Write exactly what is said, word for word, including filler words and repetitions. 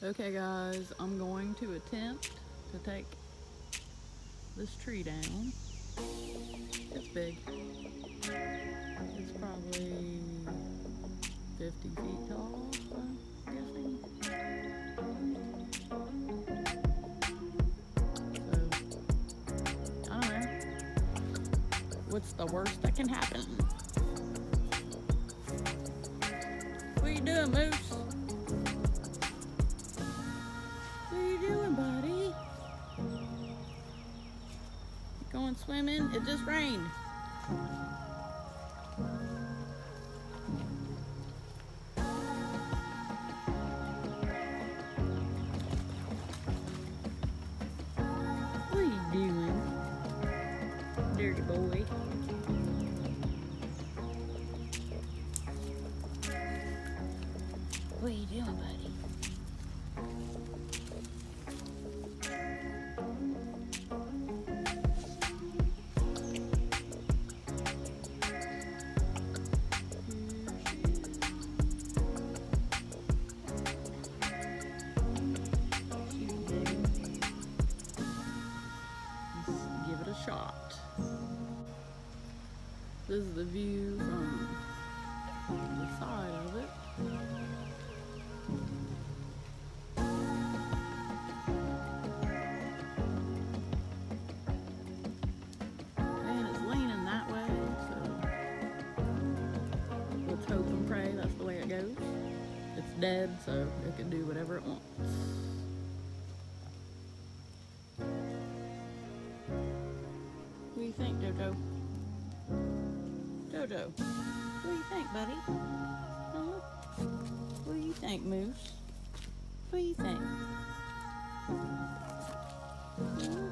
Okay guys, I'm going to attempt to take this tree down. It's big. It's probably fifty feet tall, I'm guessing. So, I don't know. What's the worst that can happen? What are you doing, Moose? What are you doing, buddy? Going swimming? It just rained. What are you doing, dirty boy? What are you doing, buddy? Give it a shot. This is the view from the side of it. And it's leaning that way, so let's hope and pray that's the way it goes. It's dead, so it can do whatever it wants. What do you think, Jojo? Jojo, what do you think, buddy? Huh? What do you think, Moose? What do you think? Huh?